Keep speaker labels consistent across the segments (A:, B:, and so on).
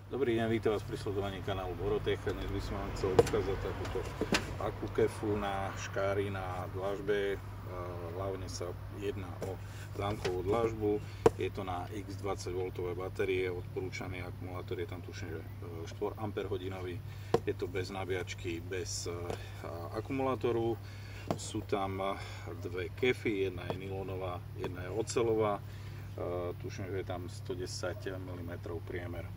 A: Dobrý deň, vítam vás pri sledovaní kanálu Borotech. Dnes by som vám chcel ukázať takúto akú kefu na škári na dlažbe. Hlavne sa jedná o zámkovú dlažbu. Je to na X20V batérie. Odporúčaný akumulátor je tam tuším, že 4 Ah. Je to bez nabíjačky, bez akumulátoru. Sú tam dve kefy, jedna je nylónová, jedna je oceľová. Tuším, že je tam 110 mm priemer.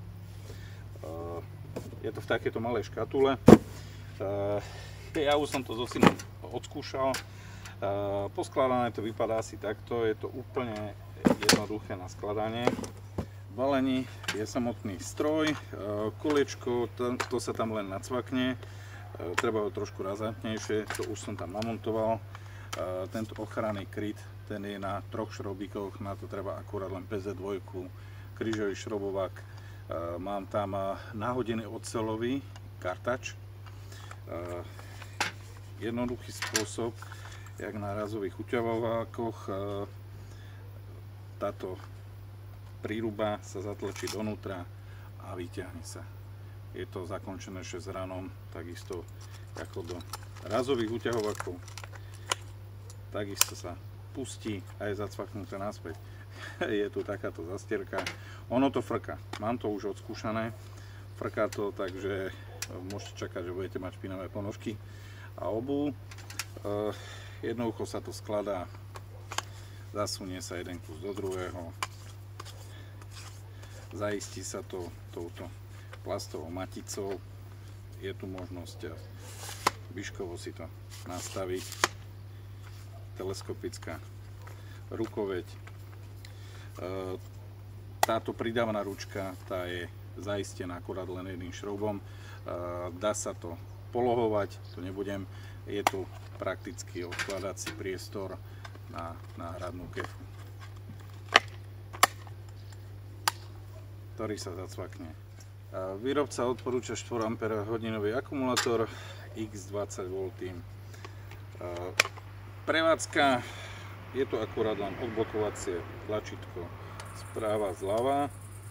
A: Je to v takéto malej škatule. Ja už som to so synom odskúšal. Poskladané to vypadá asi takto. Je to úplne jednoduché na skladanie. V balení je samotný stroj, koliečko, to sa tam len nacvakne. Treba ho trošku razantnejšie, to už som tam namontoval. Tento ochranný kryt, ten je na 3 šrobíkoch, na to treba akurát len PZ2, krížový šrobovák. Mám tam nahodený oceľový kartač. Jednoduchý spôsob, jak na razových uťahovákoch. Táto príruba sa zatlačí donútra a vyťahne sa. Je to zakončené šesťranom, takisto ako do razových uťahovákov. Takisto sa pustí a je zacvaknuté naspäť. Je tu takáto zastierka. Ono to frká. Mám to už odskúšané. Frká to, takže môžete čakať, že budete mať špinavé ponožky a obuv. Jednoducho sa to skladá. Zasunie sa jeden kus do druhého. Zaistí sa to touto plastovou maticou. Je tu možnosť výškovo si to nastaviť. Teleskopická rukoveď. Táto pridávna ručka, tá je zaistená akurát len jedným šroubom. Dá sa to polohovať, to nebudem. Je tu prakticky odkladací priestor na náhradnú kefu, ktorý sa zacvakne. Výrobca odporúča 4 Ah akumulátor X20V. Prevádzka, je to akurát len odblokovacie tlačítko správa zľava.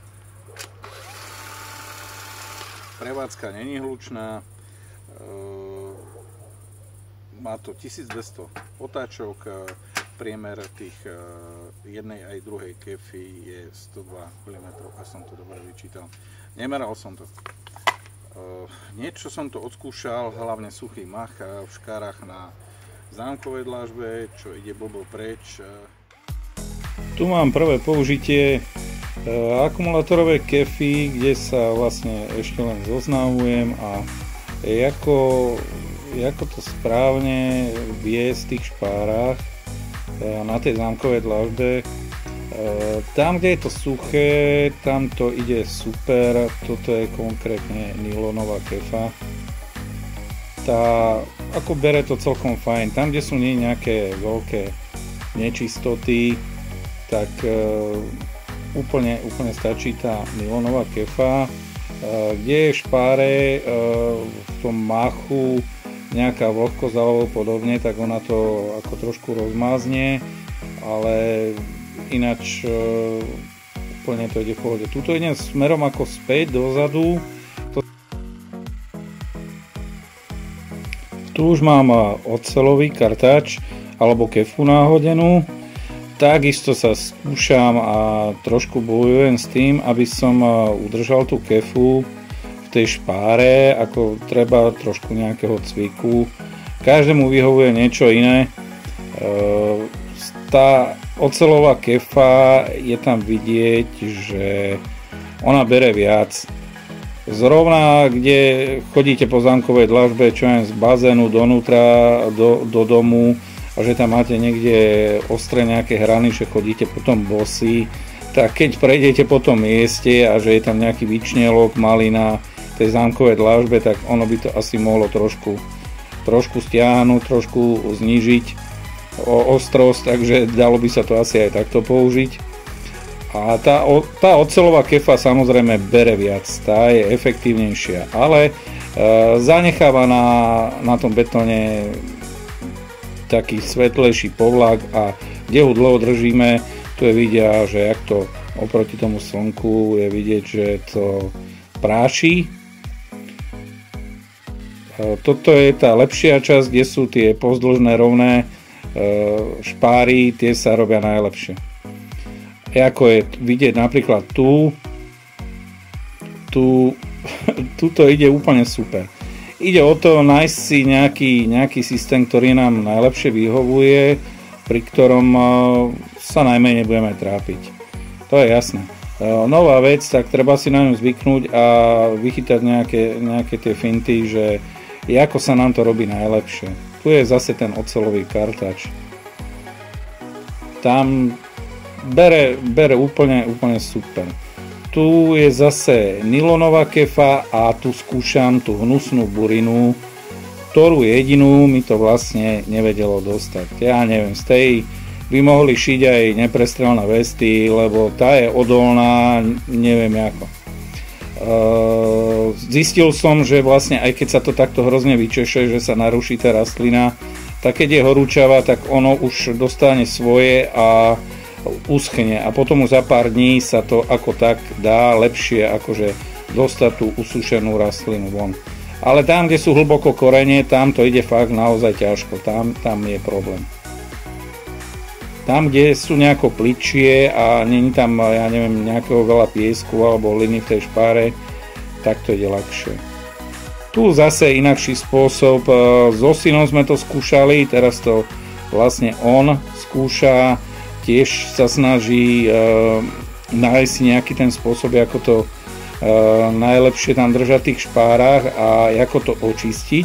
A: Prevádzka není hlučná. Má to 1200 otáčok. Priemer tých jednej aj druhej kefy je 102 mm, ak som to dobre vyčítal. Nemeral som to. Niečo som to odskúšal, hlavne suchý mach v škárach na zámkovej dlažbe, čo ide blbo preč. Tu mám prvé použitie akumulátorové kefy, kde sa vlastne ešte len zoznamujem a ako to správne vie z tých špárach na tej zámkovej dlažbe. Tam, kde je to suché, tam to ide super. Toto je konkrétne nylónová kefa. Tá ako bere to celkom fajn. Tam, kde sú nie nejaké veľké nečistoty, tak úplne stačí tá nylónová kefa. Kde je špáre v tom machu nejaká vlhkosť alebo podobne, tak ona to ako trošku rozmázne, ale ináč úplne to ide v pohode. Tuto idem smerom ako späť dozadu. Tu už mám oceľový kartač alebo kefu náhodenú. Takisto sa skúšam a trošku bojujem s tým, aby som udržal tú kefu v tej špáre, ako treba trošku nejakého cviku. Každému vyhovuje niečo iné. Tá oceľová kefa je tam vidieť, že ona bere viac. Zrovna, kde chodíte po zámkovej dlažbe, čo je z bazénu donútra do domu a že tam máte niekde ostré nejaké hrany, že chodíte potom bosí, tak keď prejdete po tom mieste a že je tam nejaký vyčnielok malý na tej zámkovej dlažbe, tak ono by to asi mohlo trošku stiahnuť, trošku znížiť ostrosť, takže dalo by sa to asi aj takto použiť. A tá oceľová kefa samozrejme bere viac, tá je efektívnejšia, ale zanecháva na tom betóne taký svetlejší povlak a kde ho dlho držíme, tu je vidieť, že jak to oproti tomu slnku je vidieť, že to spráši. Toto je tá lepšia časť, kde sú tie pozdĺžné rovné špáry, tie sa robia najlepšie. Ako je vidieť napríklad tuto ide úplne super. Ide o to nájsť si nejaký systém, ktorý nám najlepšie vyhovuje, pri ktorom sa najmenej budeme trápiť. To je jasné. Nová vec, tak treba si na ňu zvyknúť a vychytať nejaké tie finty, že ako sa nám to robí najlepšie. Tu je zase ten oceľový kartač. Tam bere úplne super. Tu je zase nylonová kefa a tu skúšam tú hnusnú burinu, ktorú jedinú mi to vlastne nevedelo dostať. Ja neviem, z tej by mohli šiť aj neprestrelné vesty, lebo tá je odolná, neviem ako. Zistil som, že vlastne aj keď sa to takto hrozne vyčeše, že sa naruší tá rastlina, tak keď je horúčava, tak ono už dostane svoje a uschne a potom už za pár dní sa to ako tak dá lepšie akože dostať tú usušenú rastlinu von. Ale tam, kde sú hlboko korene, tam to ide fakt naozaj ťažko, tam je problém. Tam, kde sú nejako pličie a není tam, ja neviem, nejakého veľa piesku alebo hliny v tej špáre, tak to ide ľahšie. Tu zase inakší spôsob, so synom sme to skúšali, teraz to vlastne on skúša, tiež sa snaží nájsť nejaký ten spôsob, ako to najlepšie tam držať v tých špárach a ako to očistiť.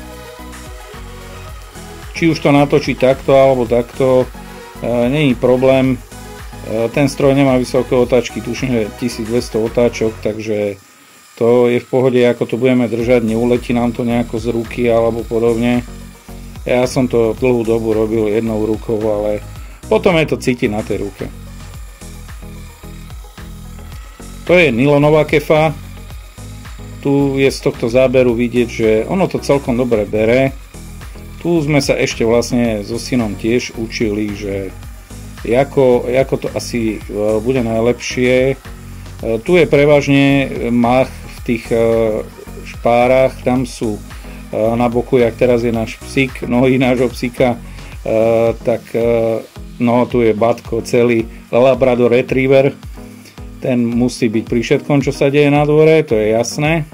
A: Či už to natočí takto alebo takto, nie je problém. Ten stroj nemá vysoké otáčky, tuším, že 1200 otáčok, takže to je v pohode, ako to budeme držať, neuletí nám to nejako z ruky alebo podobne. Ja som to dlhú dobu robil jednou rukou, ale potom je to cítiť na tej ruke. To je nylonová kefa. Tu je z tohto záberu vidieť, že ono to celkom dobre bere. Tu sme sa ešte vlastne so synom tiež učili, že ako to asi bude najlepšie. Tu je prevažne mach v tých špárach, tam sú na boku, jak teraz je náš psík, nohy nášho psíka, tak no tu je Batko, celý Labrador Retriever, ten musí byť pri všetkom, čo sa deje na dvore, to je jasné.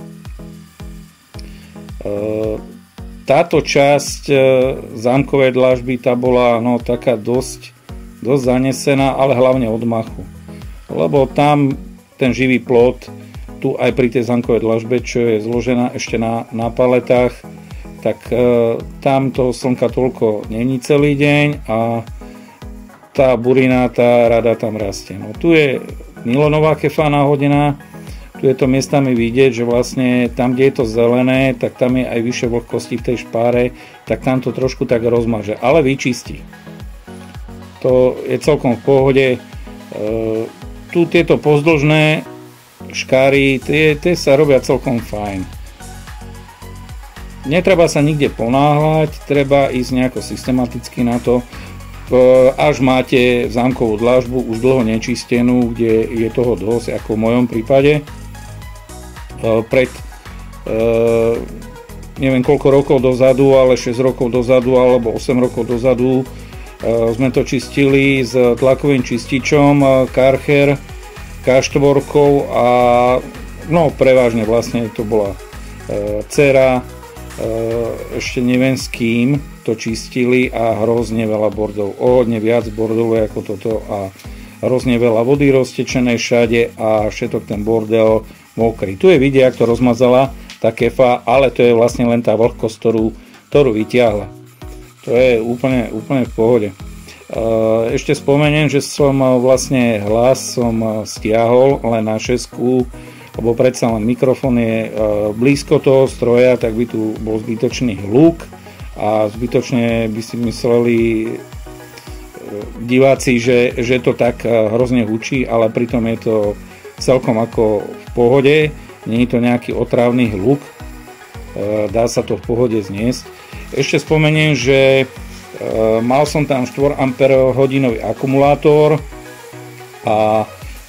A: Táto časť zámkovej dlažby, tá bola no, taká dosť zanesená, ale hlavne od machu. Lebo tam ten živý plod, tu aj pri tej zámkovej dlažbe, čo je zložená ešte na paletách, tak tam toho slnka toľko není celý deň a tá burina, tá rada tam rastie. No, tu je nylonová kefa nahodená. Tu je to miestami vidieť, že vlastne tam, kde je to zelené, tak tam je aj vyššie vlhkosti v tej špáre, tak tam to trošku tak rozmaže, ale vyčistí. To je celkom v pohode. Tu tieto pozdĺžné škáry, tie sa robia celkom fajn. Netreba sa nikde ponáhľať, treba ísť nejako systematicky na to. Až máte zámkovú dlažbu už dlho nečistenú, kde je toho dosť, ako v mojom prípade. Pred neviem koľko rokov dozadu, ale 6 rokov dozadu alebo 8 rokov dozadu sme to čistili s tlakovým čističom Karcher K4 a no prevažne vlastne to bola dcera, ešte neviem s kým to čistili a hrozne veľa bordov, hodne viac bordov ako toto a hrozne veľa vody roztečenej všade a všetok ten bordel mokrý. Tu je vidieť, ako to rozmazala tá kefa, ale to je vlastne len tá vlhkosť, ktorú vytiahla. To je úplne v pohode. Ešte spomeniem, že som vlastne hlas stiahol len na 6, lebo predsa len mikrofón je blízko toho stroja, tak by tu bol zbytočný hluk a zbytočne by si mysleli diváci, že to tak hrozne hučí, ale pritom je to celkom ako v pohode, nie je to nejaký otravný hluk, dá sa to v pohode zniesť. Ešte spomeniem, že mal som tam 4 Ah akumulátor a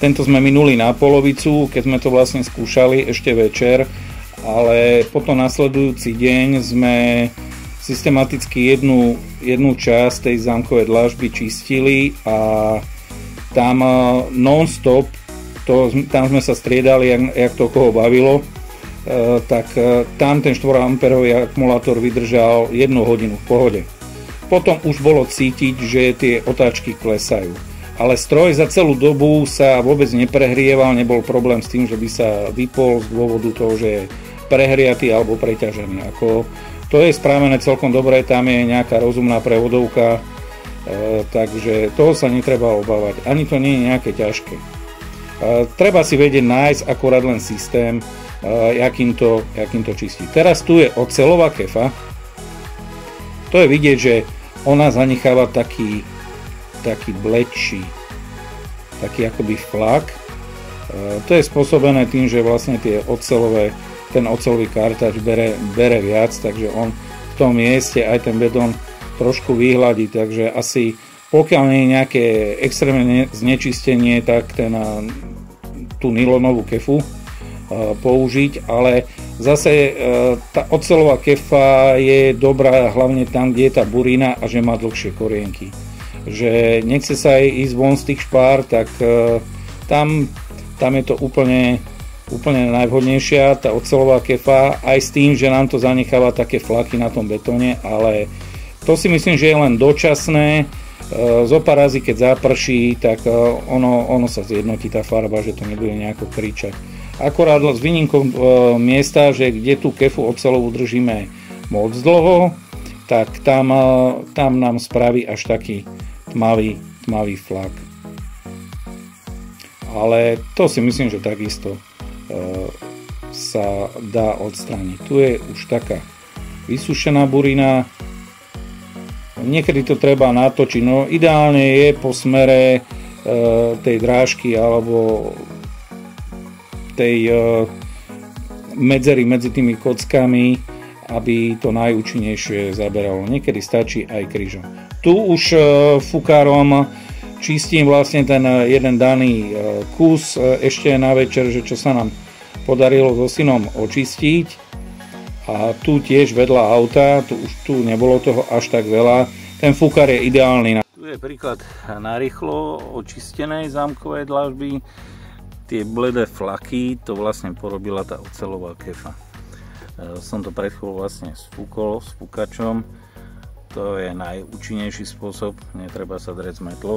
A: Tento sme minuli na polovicu, keď sme to vlastne skúšali ešte večer, ale potom nasledujúci deň sme systematicky jednu časť tej zámkovej dlažby čistili a tam non-stop, tam sme sa striedali, jak to koho bavilo, tak tam ten 4 amperový akumulátor vydržal 1 hodinu v pohode. Potom už bolo cítiť, že tie otáčky klesajú. Ale stroj za celú dobu sa vôbec neprehrieval, nebol problém s tým, že by sa vypol z dôvodu toho, že je prehriatý alebo preťažený. To je správené celkom dobre, tam je nejaká rozumná prevodovka, takže toho sa netreba obávať. Ani to nie je nejaké ťažké. Treba si vedieť nájsť akorát len systém, jakým to čistiť. Teraz tu je oceľová kefa. To je vidieť, že ona zanecháva taký blečí, taký akoby flak. To je spôsobené tým, že vlastne ten oceľový kartáč bere viac, takže on v tom mieste aj ten bedón trošku vyhladí, takže asi pokiaľ nie je nejaké extrémne znečistenie, tak tú nylonovú kefu použiť, ale zase tá oceľová kefa je dobrá hlavne tam, kde je tá burina a že má dlhšie korienky. Že nechce sa aj ísť von z tých špár, tak tam je to úplne najvhodnejšia tá oceľová kefa, aj s tým, že nám to zanecháva také flaky na tom betóne, ale to si myslím, že je len dočasné. Zo pár razy, keď zaprší, tak ono sa zjednotí tá farba, že to nebude nejako kričať. Akorát s výnimkou miesta, že kde tú kefu oceľovú držíme moc dlho, tak tam nám spraví až taký tmavý flak. Ale to si myslím, že takisto sa dá odstrániť. Tu je už taká vysušená burina. Niekedy to treba natočiť. No ideálne je po smere tej drážky alebo tej medzery medzi tými kockami, aby to najúčinnejšie zaberalo. Niekedy stačí aj krížom. Tu už fukárom čistím vlastne ten jeden daný kus ešte na večer, že čo sa nám podarilo so synom očistiť. A tu tiež vedľa auta, tu nebolo toho až tak veľa. Ten fúkar je ideálny. Tu je príklad narýchlo očistenej zámkovej dlažby. Tie bledé flaky, to vlastne porobila tá oceľová kefa. Som to pred chvíľou vlastne sfúkol s fúkačom. To je najúčinnejší spôsob, netreba sa dreť s metlou.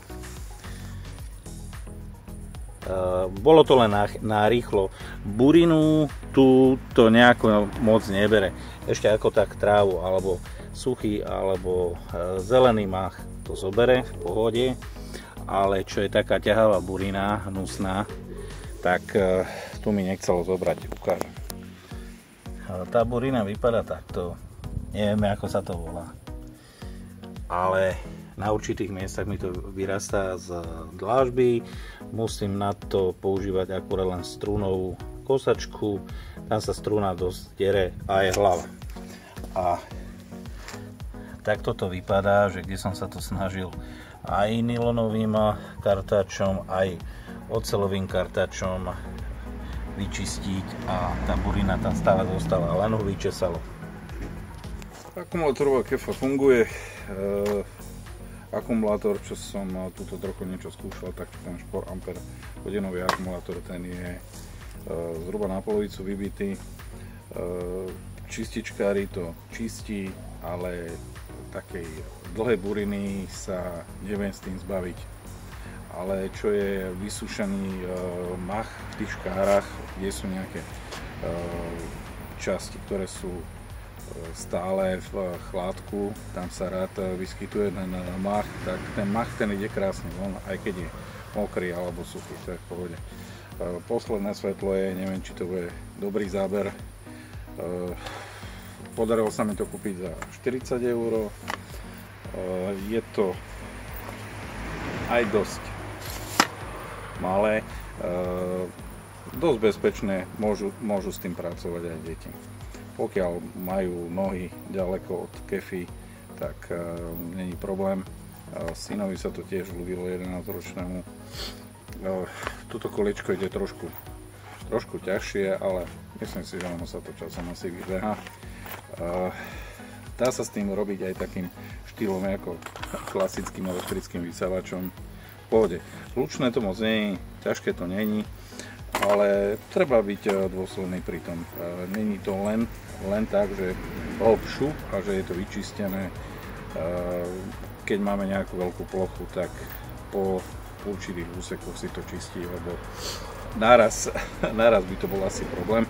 A: Bolo to len narýchlo. Burinu tu to nejako moc nebere. Ešte ako tak trávu, alebo suchý, alebo zelený mach to zobere v pohode. Ale čo je taká ťahavá burina, hnusná, tak tu mi nechcelo zobrať, ukážem. Tá burina vypadá takto, nevieme ako sa to volá, ale na určitých miestach mi to vyrastá z dlážby, musím na to používať akurát len strúnovú kosačku, tam sa strúna dosť dere a je hlava. A takto to vypadá, že kde som sa to snažil aj nylonovým kartáčom, aj oceľovým kartáčom vyčistiť a tá burina tam stále zostala, len ho vyčesalo.
B: Akumulátorová kefa funguje. Akumulátor, čo som túto trochu niečo skúšal, tak ten 4 A hodinový akumulátor, ten je zhruba na polovicu vybitý. Čističkári to čistí, ale takej dlhej buriny sa neviem s tým zbaviť. Ale čo je vysušený mach v tých škárach, kde sú nejaké časti, ktoré sú stále v chládku, tam sa rád vyskytuje ten mach, tak ten mach ten ide krásne von, aj keď je mokrý alebo suchý, to je v pohode. Posledné svetlo je, neviem či to bude dobrý záber, podarilo sa mi to kúpiť za 40 €. Je to aj dosť malé, dosť bezpečné, môžu s tým pracovať aj deti. Pokiaľ majú nohy ďaleko od kefy, tak není problém. Synovi sa to tiež ľúbilo, 11-ročnému, Toto koliečko ide trošku ťažšie, ale myslím si, že ono sa to časom asi vybeha. Dá sa s tým robiť aj takým štýlom ako klasickým elektrickým vysávačom. V pohode. Hlučné to moc nie je, ťažké to není, ale treba byť dôsledný pri tom. Není to len tak, že hop šup a že je to vyčistené. Keď máme nejakú veľkú plochu, tak po určitých úsekoch si to čistí, lebo naraz by to bol asi problém.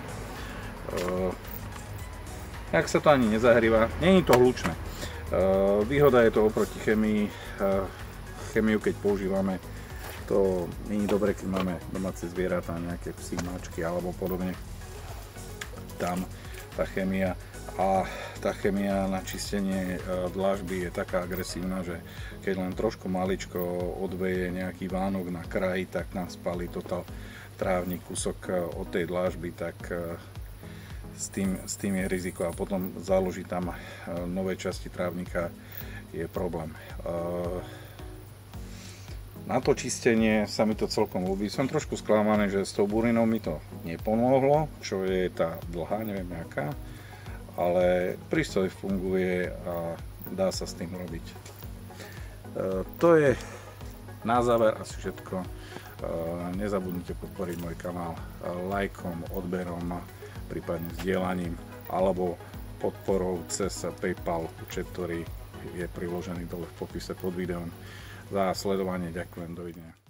B: Jak sa to ani nezahrieva, nie je to hlučné. Výhoda je to oproti chemii. Chemiu, keď používame, to nie je dobre, keď máme domáce zvieratá, nejaké psy, mačky alebo podobne. Tam tá chemia na čistenie dlažby je taká agresívna, že keď len trošku maličko odveje nejaký vánok na kraji, tak nám spálí totál trávnik, kúsok od tej dlažby, tak s tým je riziko a potom založiť tam nové časti trávnika je problém. Na to čistenie sa mi to celkom ľúbi. Som trošku sklamaný, že s tou burinou mi to nepomohlo, čo je tá dlhá, neviem aká, ale prístroj funguje a dá sa s tým robiť. To je na záver asi všetko. Nezabudnite podporiť môj kanál lajkom, odberom, prípadne zdieľaním alebo podporou cez PayPal účet, ktorý je priložený dole v popise pod videom. Za sledovanie ďakujem, dovidenia.